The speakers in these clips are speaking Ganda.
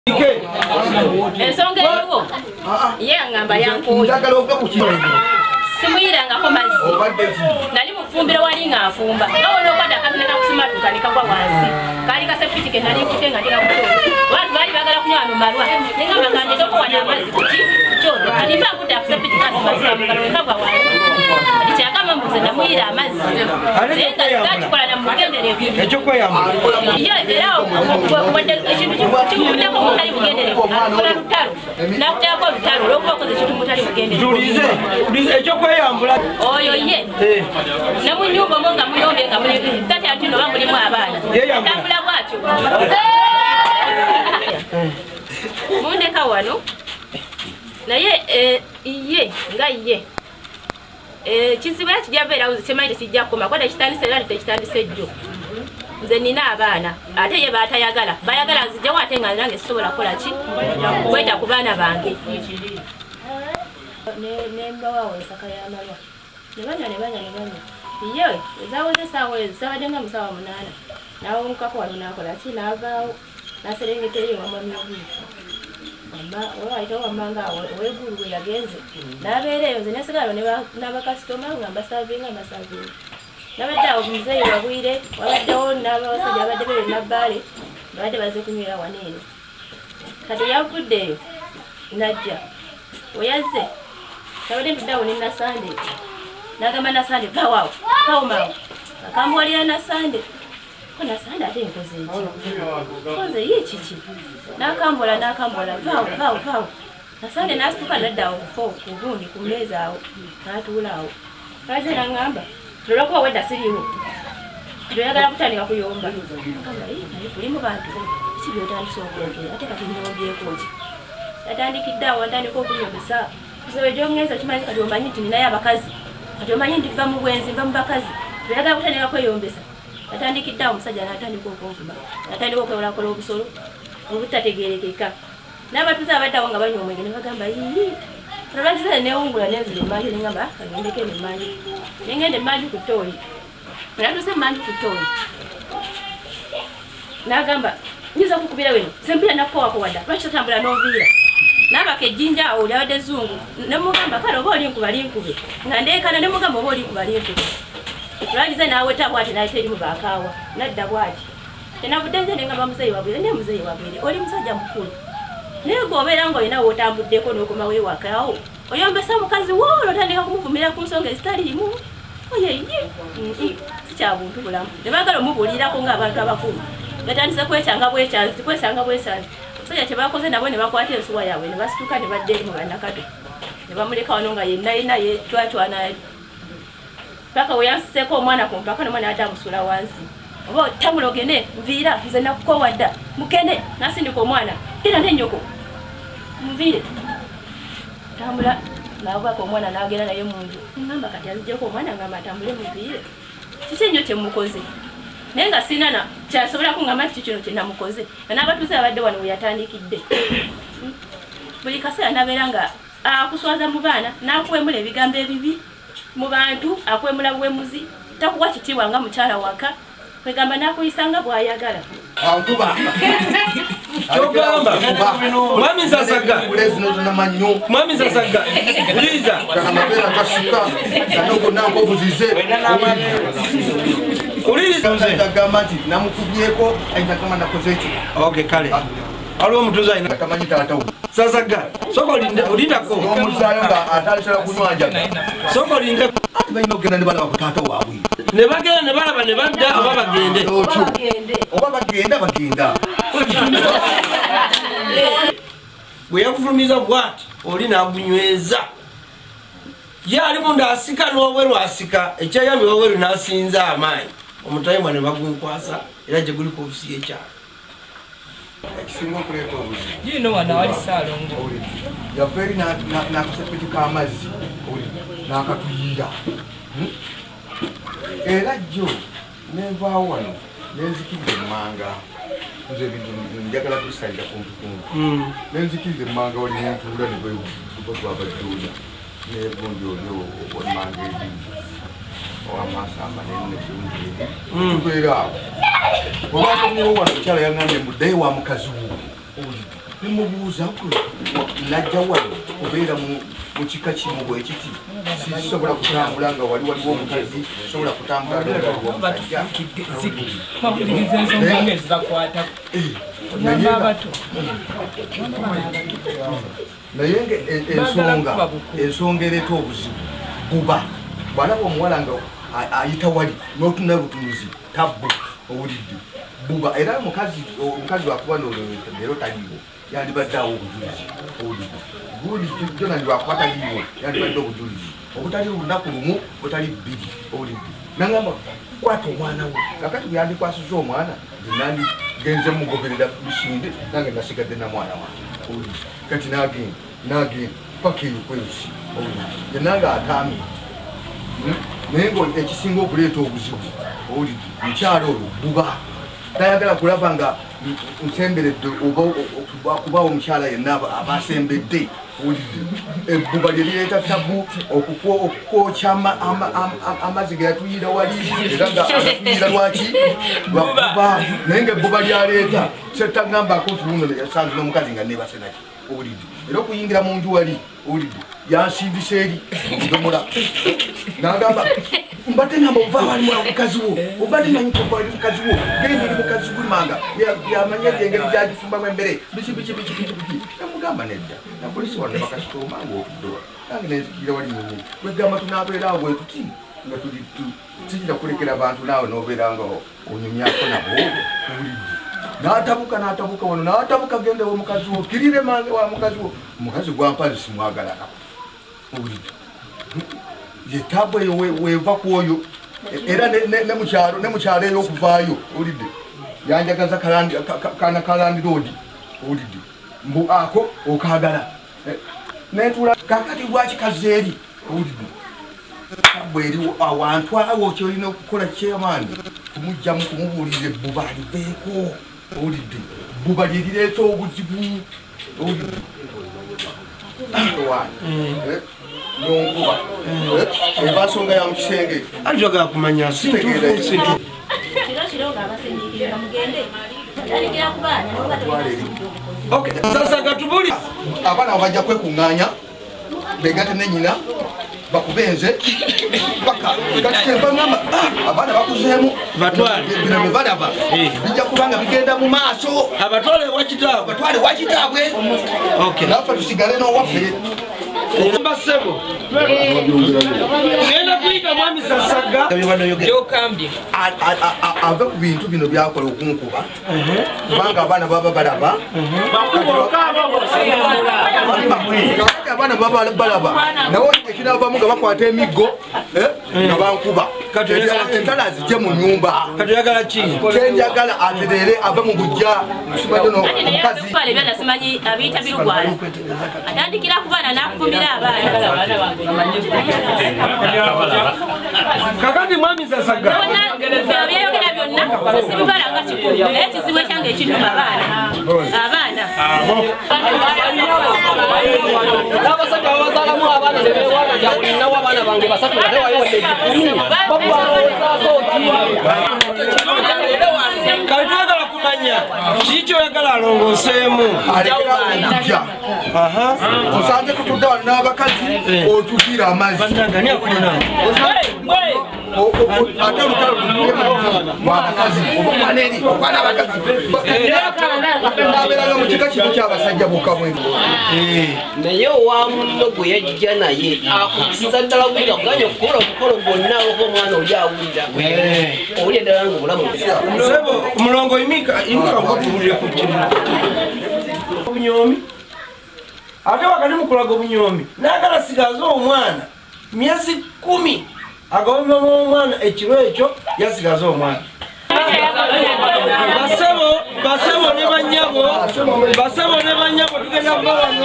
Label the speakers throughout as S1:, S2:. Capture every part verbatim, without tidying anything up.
S1: Ensonga eriwo ye ngamba yankoye simuyirangako mazzi nali mufumbiro wali ng'afumba nawe nokwata akatone kakusimatuka nekagwa wansi kali kasepiti ke nali nkute nga ntera kutola abantu baali bagala kunywa no malwa nengamba kandete okuwana amazzi kuki kyoto kati mba nkutte akusepiti kasimatuka mugalo wekagwa wansi kati kyagamba mbuze namuyira amazzi naye nga sikakikola namugenderevu
S2: ekyokweyambula
S1: iyo era ekintu kimuteko mutali bugenderevu akola lutalo nakuteako olutalo olwokuba okoze ekintu mutali bugenderevu
S2: ekyokweyambula
S1: oyo ye ne mu nyumba omwo nga muyombe nga muli kati ati no bamulimu abaana tambula bwatyo mundeka wano naye ye nga ye kizibu yakijja beerawo kimanyi tekijja kukoma kwata kitandise era tekitandise jjo nze nina abaana ate ye baatayagala bayagala nzijjawo ate nga nange sisobola kukola ki kweta ku baana bange nembawawo ensaka y'amalwa nebanya nebanya nebanya ye ezawoze esaawa ezo zabadde nga musawa munaana nawomukako wano nakola ki naavaawo naserengeteyo wamwamyobiri waitawo wamanga owegulu we yagenze nabeera eyo nze nesigalo n'abakasitoma nga mbasavinga mbasavinga nabadde awo muzeeyi wabwire wabaddewo n'abasajja abadde bebe nabbaale babadde baze kunywera waneeno kati yavuddeyo najja weyazze nabadde ntuddawo ne nasande nagamba nasande vawaawo kawumawo akambuwalira nasande ko nasande ate nkoze eki koze ye kiki nakambula nakambula vaawo vaawo vaawo nasande nasituka naddawo kufo kugundi ku mmeeza awo natuulaawo kaze nangamba tulolwakuba wedda siriwo toyagala kutandika kuyomba agamba naye tuli mu bantu kiki byotandisa okwogera ate kati nyombyeko ki yatandikidde awo ntandika okunyombesa kusobe gyongeza kimanyi kati omanyi nti ninayo abakazi kati omanyi nti va mu bwenzi va mu bakazi toyagala kutandika kweyombesa yatandikidde awo omusajja natandika okunvuma natandika okwewolakola obusolo obutategerekeka n'abatuuze abaddawo nga banywa omwenge ne bagamba ii olwakisa newungula nenzira emmanju nengamba kagendeko eno emmanju nengenda emmanju ku ttooyi natuuse emmanju ku ttooyi nagamba nyiza kukubira weno sempira nakukowako wadda lwaki tatambula n'oviira nabaka ejjinja awo lyabadde zungu nemugamba kale oba olinkuba linkube nga ndeekana nemugamba oba olinkuba linkube lwagize naweta bwati nayita eri mu bakaawa nadda bwati tenavudde nze nengamba muzeeyi wabwire naye muzeeyi wabwire oli musajja mukulu naye gwobeera ngaolinawo otambuddeko n'okomawo ewakaawo oyombesa mukazi woolo otandika kumuvumira ku nsonga ezitaliimu oyeye sikyabuntu bulamu nebagala omubuulirako ng'abantu abakulu gatandise kwekyanga bwekyanzi kwesanga bwekyanzi omusajja kyebakoze nabo ne bakwata ensuwa yaabwe ne basituka ne badda eri mu bannakato ne bamuleka wano nga yenna yenna yetwatwana paka we yansiseeko omwana ku mpaka nomwana adde amusula wansi oba tambula ogende nviira nze nakukowadda mugende nasindika omwana era nenyoko muviire tambula nabwaka omwana nagenda naye munju ngamba kati azijjeko omwana ngamba atambule muviire kiki ennyo kyemukoze naye nga sinana kyasobola kungamba nti kino kyenamukoze n'abatuuze abadde wano weyatandikidde buli kaseera nabeera nga akuswaza mu baana nakuwemula ebigambo ebibi mu bantu akwemula buwemuzi takuwa kitiibwa nga mukyala waka kwegamba nakuyisanga bwayagala
S3: Ankuba.
S2: Chogamba. Mwami Zasaga. Mwami Zasaga. Liza.
S3: Kana mapera kashuka. Kanoko nako buzize.
S2: Uliza
S3: gamati namukubyeko aita kama nakozechi.
S2: Okay kale. Aliwo mutuza ina
S3: tamanyi tatawo.
S2: Zasaga. Soko linda ulindako.
S3: Omuzayo nga atalishala kunywanja.
S2: Soko linda
S3: bayino genda ne bala bakutata waabwe.
S2: Ne bagenda ne balaba ne badda oba bagende.
S3: Oba bagenda bagenda.
S2: Bwe yakufulumiza bwati oli nagunyweza. Ya ali munda asika n'obweru asika ekyayambi obweru nasinza amaanyi. Omutayimwa ne bagunkwasa era gye guli ku ofisi y'ekyalo.
S3: Ekisinga okuleeta obuzi.
S4: Yino wana wali Saalongo.
S3: Yabeeri n'akasepiti k'amazzi n'akatuyira. Era jjo nenvaawo wano nenzikidde emmanga. Nze njagala kubisalira kumpi kumpi. Nenzikidde emmanga wali nentuula ne bwebagwabajjuunya. Nebundi olio wemmanga ebingi. Owamaaso amanene bulungi. Tubeera awo. Bw'obaakomyewo wano omukyala yaŋŋambye mbuddeyo wa mukazi wo. nemubuuza kwe najja wano obeera mu kika kimu bwe kiti sisobola kutambula nga wali waliwo omukazi sobola kutambula waliwo omusajja naye ensonga ensonga ereeta obuzibu buba bwalaba omuwala nga ayita wali n'otuna lutunuzi tabbu owulidde buba era omukazi omukazi wakuba nolero taliwo yandibadde awo obujulizi owulidde gulijjo jona ndiwakuba taliwo yandibadde obujulizi obutali lunaku lumu butali bbiri owulidde nangamba kwata omwana we kakati byandikwasiza omwana zinandi genze mugoberera bisinde nange nasigadde na mwana wange owulidde kati nagenda nagenda paka eyo kweusi owulidde yenange atami naye nga ekisinga okuleeta obuzibu owulidde mukyalo olwo buba tayagala kulaba nga nsemberedde oba kubawo omukyala yenna abasembedde owulidde ebbuba lye lireeta tabu okukwokya amazzi ge yatuyira wali era nga agatuyira lwaki lwabuba naye nga ebbuba lyaleeta setagambako nti luno yasanze n'omukazi nga nebase naki owulidde era okuyingira mu nju wali owulidde yansindisa eri omudomola nagamba mbadde ngamba ova wali mwa mukazi wo obadde manyi kovali mukazi wo genda eri mukazi gulimanga yamanya engeri gyagifumbamu embere biki biki biki biki biki namugamba nedda napolisi wano nebakasitomanga okuddoa nange nenzikira wali nyonyi wegamba tunabeeraawo bwe tuti nga tuli sijira kulekera abantu naawe nobeera nga onyumyako nabo owulidde n'atabuka n'atabuka wano n'atabuka genda wo mukazi wo kirire mange wa mukazi wo omukazi gwampazi simwagalako owulidde yetabu eyo weva kwoyo era ne mukyalo eyo okuvaayo owulidde yanjagaza kana kalandi road owulidde mbu ako okagala netula kakati lwakikaze eri owulidde tabu eri awantu awo kyolina okukola kyamaani kumugjamu kumubuulira ebbuba liveeko owulidde bbuba lyerireeta obuzibu owulidde nonkuba ebasonga ya mukisenge
S2: anjoga kumanya sintufu sintu okay sasa gatubuli
S3: abana bajja kwekunganya begate nenyina bakubenze paka gatkebangamba abana bakuzeemu
S2: batwale
S3: bino bebalaba bijja kubanga bigenda mu maaso
S2: abatwale wakitaabwe
S3: batwale wakitaabwe
S2: okay
S3: nafe tusigale n'owaffe
S2: Mbasebo. Ngenda kuyiga mwami sasaga.
S4: Jokambye.
S3: Ava ku bintu bino byakola okunkuba. Kubanga abana baba balaba. Abana baba balaba. Nawo ekinavamu nga bakwata emiggo nga bankuba. Kati entala zijje mu nyumba.
S2: Kati yagala ki?
S3: Kyenjagala aterere ava mu bujja. Simanyi no mukazi.
S1: Pale bya simanyi abita birugwala. Atandikira kubana nakufumira abana.
S2: Kakati mwami sasaga.
S1: Byayogera byonna sibibala nga kikulu. Naye kizibu kyange ekinnuma abaana. Abaana.
S5: N'abasajja babazalamu abaana ne beewala gyawulina abaana bange basatu nga tewayiwadde ekikumi.
S2: Kalitwagala kumanya kiki oyagala alongoseemu
S3: alekeraokujja osanze tutudde wano n'abakazi otugira amazzi ate olutalo lwabakazi obamwaneri okwana abakazi nabeeranga mu kika kino kyabasajja bokka bwe
S5: naye owa munno gwe yajja naye akusiza ddala bwira kuganya okukola omukolo gwonna oko omwana oli awulira owulira ddala nga obulamu
S2: sebo mulongo imika imika ngotubulire ku kino obunyomi ate wakati mukulaga obunyomi naagala sigaza omwana myezi kumi agawomba omwana ekiro ekyo yasigaza omwana basebo basebo ne banyabo basebo ne banyabo tugenda bawano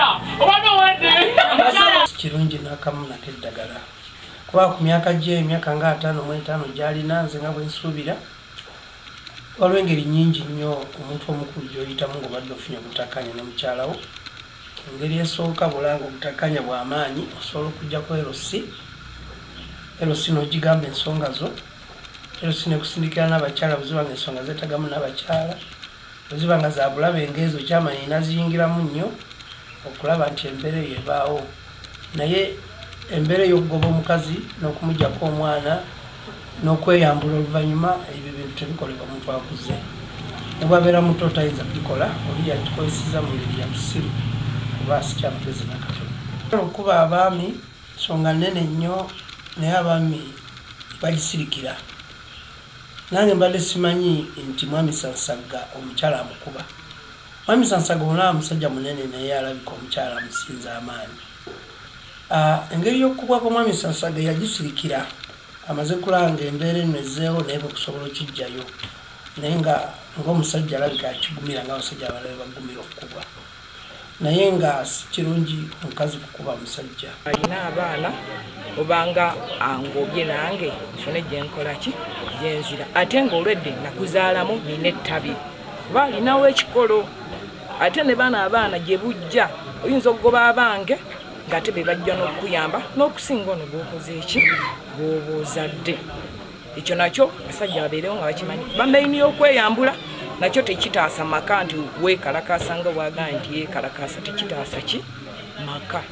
S2: kirungi nakamu nate eddagala kuba ku myaka gye emyaka nga ataano mu etaano gyalina nze nga bwe nsuubira waliwo engeri nnyingi nnyo omuntu omukulu gy'oyitamu ng'obadde ofunye obutakkanya ne mukyalawo engeri esooka bulanga obutakkanya bw'amaanyi osobola okuggyako erosi erosi n'ogigamba ensonga zo erosi nekusindikira n'abakyala buzibanga ensonga zeetagamu n'abakyala oziba nga zabulabe engezo kyamanyi naziyingiramu nnyo okulaba nti embeera eyo ebaawo naye embeera ey'okugoba omukazi n'okumujjako omwana n'okweyambula oluvannyuma ebyo bintu tebikolebwa muntu akuze ne bwabeera muto tayinza kubikola oli yakikozeseza mu ngeri ya busiru kuba sikyamugezi nakatono okuba abaami nsonga nnene nnyo naye abaami bagisirikira nange mbadde simanyi nti mwami Sansaga omukyala amukuba mwami Sansaga olaba musajja munene naye alabika omukyala amusinza amaanyi engeri y'okukubwako mwami Sansaga yagisirikira amaze kulanga embeera eno ezeewo naye bwekusobola okijjayo naye nga ng'omusajja alabika akigumira ng'abasajja abalala bagumira okukubwa naye nga si kirungi omukazi kukuba musajja
S4: alina abaana obanga angobye nange nfune gyenkola ki gyenzira ate ng'olwedde nakuzaalamu nina ettabi kuba alinawo ekikolo ate ne bana abaana gye bujja oyinza okugoba abange ng'ate be bajja n'okuyamba n'okusinga ono gwokoze eki bw'oba ozadde ekyo nakyo basajja babeerewo nga bakimanyi bameyiniyo okweyambula nakyo tekitaasa maka nti weekalakaasa nga bwagamba nti yeekalakaasa tekitaasa ki maka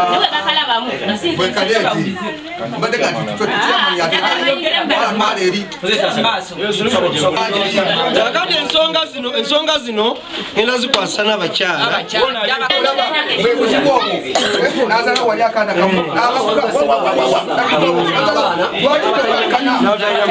S2: kakati ensonga zino ensonga zino ngenda zikwasa n'abakyala